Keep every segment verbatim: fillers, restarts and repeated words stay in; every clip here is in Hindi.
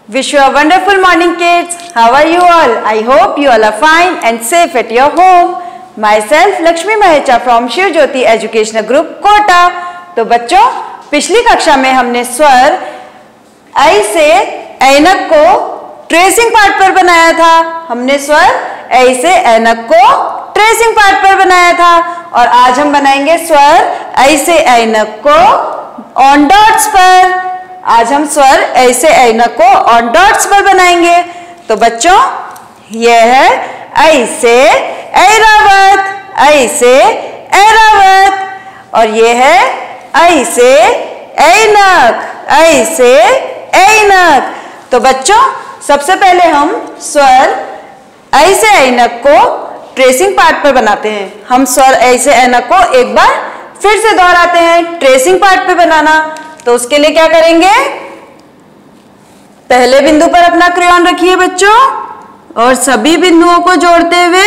Wish you a wonderful morning, kids. How are you all? I hope you all are fine and safe at your home. Myself Lakshmi Mahecha from Shiv Jyoti Educational Group, Kota. तो बच्चों, पिछली कक्षा में हमने स्वर ऐ से ऐनक को ट्रेसिंग पार्ट पर बनाया था। हमने स्वर ऐ से ऐनक को ट्रेसिंग पार्ट पर बनाया था और आज हम बनाएंगे स्वर ऐ से ऐनक को ऑन डॉट्स पर। आज हम स्वर ऐ से ऐनक को ऑन डॉट्स पर बनाएंगे। तो बच्चों, यह है ऐ से ऐरावत, ऐ से ऐरावत, और ये है ऐ से ऐनक, ऐ से ऐनक। तो बच्चों, सबसे पहले हम स्वर ऐ से ऐनक को ट्रेसिंग पार्ट पर बनाते हैं। हम स्वर ऐ से ऐनक को एक बार फिर से दोहराते हैं ट्रेसिंग पार्ट पे बनाना। तो उसके लिए क्या करेंगे, पहले बिंदु पर अपना क्रेयॉन रखिए बच्चों और सभी बिंदुओं को जोड़ते हुए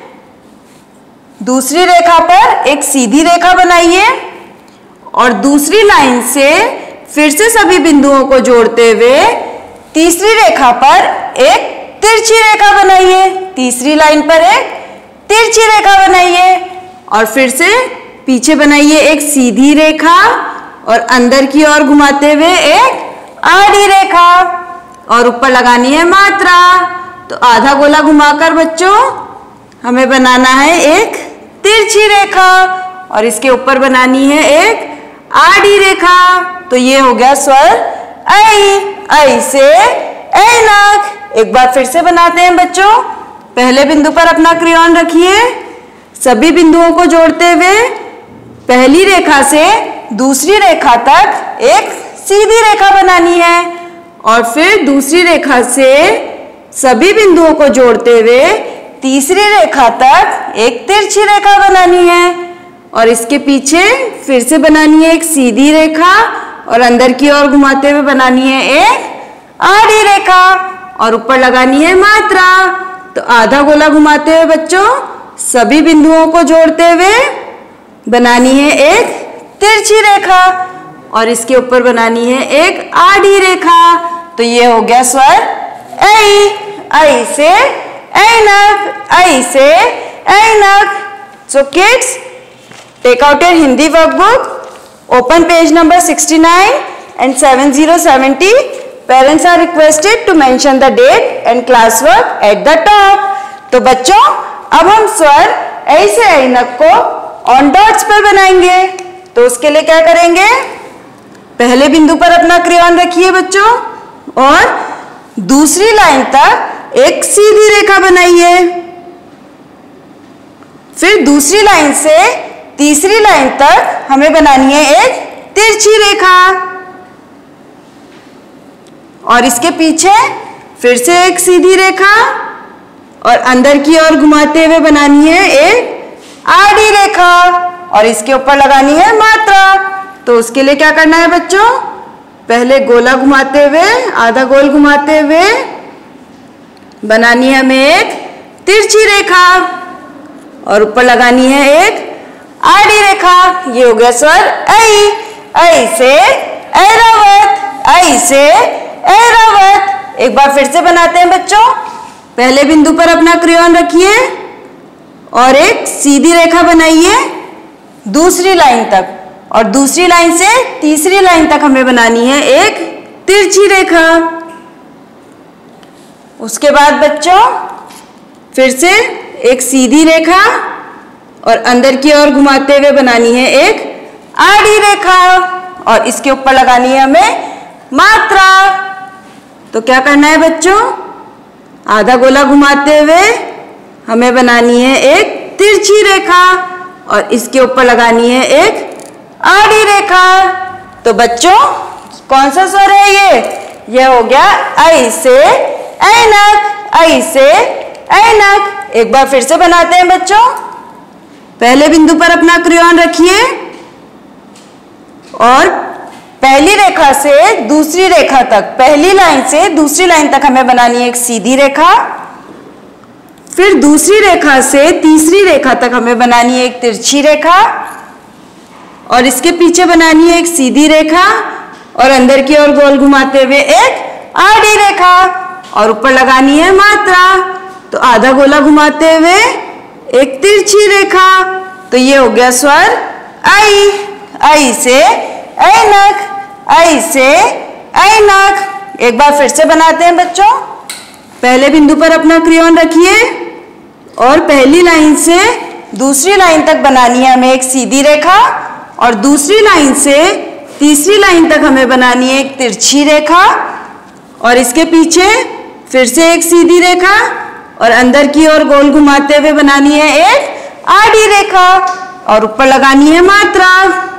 दूसरी रेखा पर एक सीधी रेखा बनाइए और दूसरी लाइन से फिर से सभी बिंदुओं को जोड़ते हुए तीसरी रेखा पर एक तिरछी रेखा बनाइए। तीसरी लाइन पर एक तिरछी रेखा बनाइए और फिर से पीछे बनाइए एक सीधी रेखा और अंदर की ओर घुमाते हुए एक आड़ी रेखा और ऊपर लगानी है मात्रा। तो आधा गोला घुमाकर बच्चों हमें बनाना है एक तिरछी रेखा और इसके ऊपर बनानी है एक आड़ी रेखा। तो ये हो गया स्वर ऐ, ऐ से ऐनक। एक बार फिर से बनाते हैं बच्चों। पहले बिंदु पर अपना क्रेयॉन रखिए, सभी बिंदुओं को जोड़ते हुए पहली रेखा से दूसरी रेखा तक एक सीधी रेखा बनानी है और फिर दूसरी रेखा से सभी बिंदुओं को जोड़ते हुए तीसरी रेखा तक एक तिरछी रेखा बनानी है और इसके पीछे फिर से बनानी है एक सीधी रेखा और अंदर की ओर घुमाते हुए बनानी है एक आड़ी रेखा और ऊपर लगानी है मात्रा। तो आधा गोला घुमाते हुए बच्चों सभी बिंदुओं को जोड़ते हुए बनानी है एक तिरछी रेखा और इसके ऊपर बनानी है एक आड़ी रेखा। तो ये हो गया स्वर ऐ, ऐ से ऐनक, ऐ से ऐनक। So kids, take out your Hindi workbook, open page number sixty-nine and seventy seventy. Parents are requested to mention the date and class work at the top. तो बच्चों, अब हम स्वर ऐ से ऐनक को ऑन डॉट्स पर बनाएंगे। तो उसके लिए क्या करेंगे, पहले बिंदु पर अपना क्रेयॉन रखिए बच्चों और दूसरी लाइन तक एक सीधी रेखा बनाइए। फिर दूसरी लाइन से तीसरी लाइन तक हमें बनानी है एक तिरछी रेखा और इसके पीछे फिर से एक सीधी रेखा और अंदर की ओर घुमाते हुए बनानी है एक आड़ी रेखा और इसके ऊपर लगानी है मात्रा। तो उसके लिए क्या करना है बच्चों, पहले गोला घुमाते हुए आधा गोल घुमाते हुए बनानी है हमें एक तिरछी रेखा और ऊपर लगानी है एक आड़ी रेखा। ये हो गया स्वर ऐ, ऐ से ऐरावत, ऐ से ऐरावत। एक बार फिर से बनाते हैं बच्चों। पहले बिंदु पर अपना क्रेयॉन रखिए और एक सीधी रेखा बनाइए दूसरी लाइन तक और दूसरी लाइन से तीसरी लाइन तक हमें बनानी है एक तिरछी रेखा। उसके बाद बच्चों फिर से एक सीधी रेखा और अंदर की ओर घुमाते हुए बनानी है एक आड़ी रेखा और इसके ऊपर लगानी है हमें मात्रा। तो क्या करना है बच्चों, आधा गोला घुमाते हुए हमें बनानी है एक तिरछी रेखा और इसके ऊपर लगानी है एक आड़ी रेखा। तो बच्चों, कौन सा स्वर है ये, ये हो गया ऐ से ऐनक, ऐ से ऐनक। एक बार फिर से बनाते हैं बच्चों। पहले बिंदु पर अपना क्रेयॉन रखिए और पहली रेखा से दूसरी रेखा तक, पहली लाइन से दूसरी लाइन तक हमें बनानी है एक सीधी रेखा। फिर दूसरी रेखा से तीसरी रेखा तक हमें बनानी है एक तिरछी रेखा और इसके पीछे बनानी है एक सीधी रेखा और अंदर की ओर गोल घुमाते हुए एक आड़ी रेखा और ऊपर लगानी है मात्रा। तो आधा गोला घुमाते हुए एक तिरछी रेखा। तो ये हो गया स्वर ऐ। ऐ से ऐनक, ऐ से ऐनक। एक बार फिर से बनाते हैं बच्चों। पहले बिंदु पर अपना क्रेयॉन रखिए और पहली लाइन से दूसरी लाइन तक बनानी है हमें एक सीधी रेखा और दूसरी लाइन से तीसरी लाइन तक हमें बनानी है एक तिरछी रेखा और इसके पीछे फिर से एक सीधी रेखा और अंदर की ओर गोल घुमाते हुए बनानी है एक आड़ी रेखा और ऊपर लगानी है मात्रा।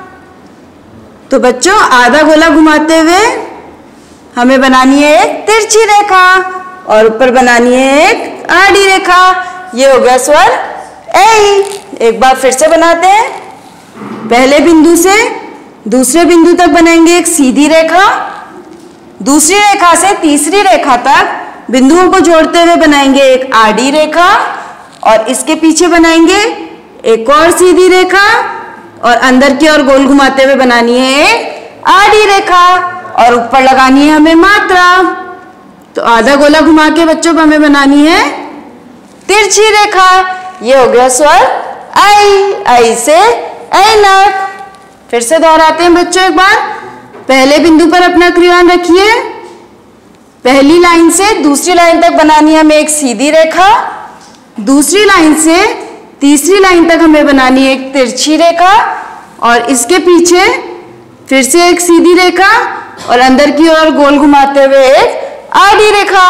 तो बच्चों आधा गोला घुमाते हुए हमें बनानी है एक तिरछी रेखा और ऊपर बनानी है एक आड़ी रेखा। ये हो गया स्वर ऐ। एक बार फिर से बनाते हैं। पहले बिंदु से दूसरे बिंदु तक बनाएंगे एक सीधी रेखा, दूसरी रेखा से तीसरी रेखा तक बिंदुओं को जोड़ते हुए बनाएंगे एक आड़ी रेखा और इसके पीछे बनाएंगे एक और सीधी रेखा और अंदर की ओर गोल घुमाते हुए बनानी है एक आड़ी रेखा और ऊपर लगानी है हमें मात्रा। तो आधा गोला घुमा के बच्चों को हमें बनानी है तिरछी रेखा। ये हो गया स्वर ऐ। ऐ से ऐनक। फिर से दोहराते हैं बच्चों एक बार। पहले बिंदु पर अपना क्रेयॉन रखिए। पहली लाइन से दूसरी लाइन तक बनानी है हमें एक सीधी रेखा, दूसरी लाइन से तीसरी लाइन तक हमें बनानी है एक तिरछी रेखा और इसके पीछे फिर से एक सीधी रेखा और अंदर की ओर गोल घुमाते हुए एक आड़ी रेखा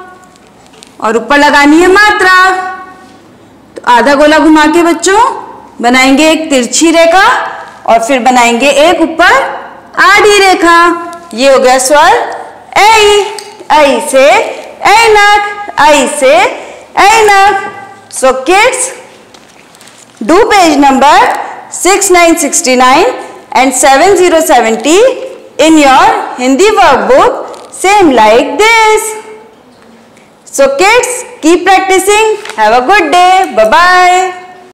और ऊपर लगानी है मात्रा। तो आधा गोला घुमा के बच्चों बनाएंगे एक तिरछी रेखा और फिर बनाएंगे एक ऊपर आड़ी रेखा। ये हो गया स्वर ऐ। ऐ से ऐनक, ऐ से ऐनक। So kids, do page number six nine six nine and seven zero seven zero in your Hindi workbook same like this. So kids, keep practicing. Have a good day. Bye bye.